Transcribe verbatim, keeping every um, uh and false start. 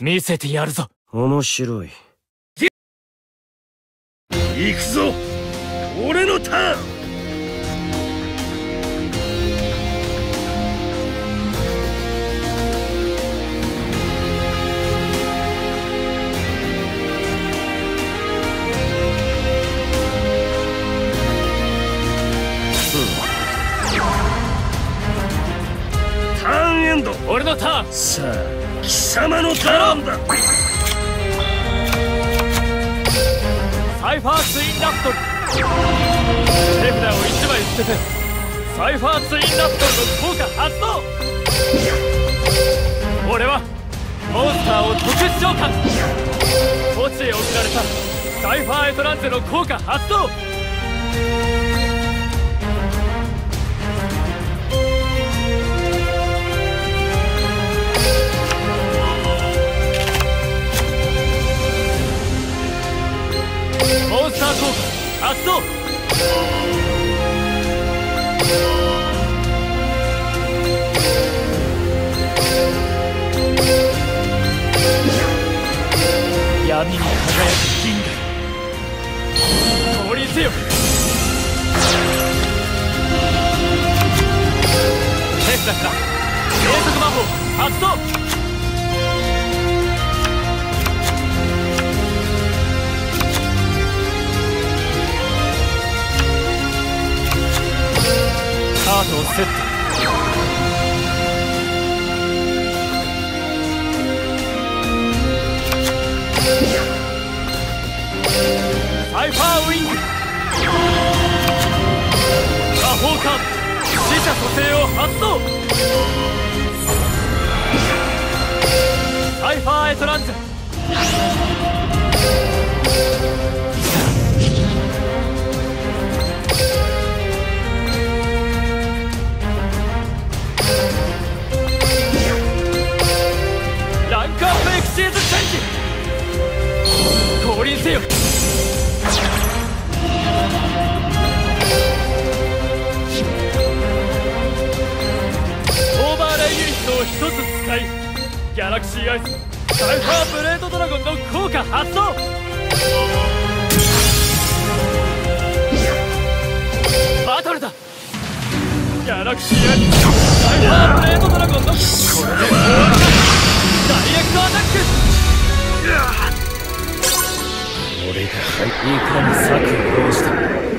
見せてやるぞ。 面白い。 行くぞ、俺のターン。ターンエンド。 俺のターン。 さあ貴様のターンだ。 サイファーツインラプトル。手札をいちまい捨ててサイファーツインラプトルの効果発動。俺はモンスターを特殊召喚。墓地へ送られたサイファーエトランゼの効果発動。モンスター効果発動。闇に輝く銀河降臨せよ。手札から永続魔法発動。カードをセット。サイファーウィング。魔法カード死者蘇生を発動。サイファーエトランゼ。ランクアップエクシーズチェンジ。降臨せよ。オーバーレイユニットをひとつ使いギャラクシーアイスサイファーブレードドラゴンの効果発動。バトルだ。ギャラクシーアイスサイファーブレードドラゴンのこれでダイレクトアタック。 俺がいかに策を用意した。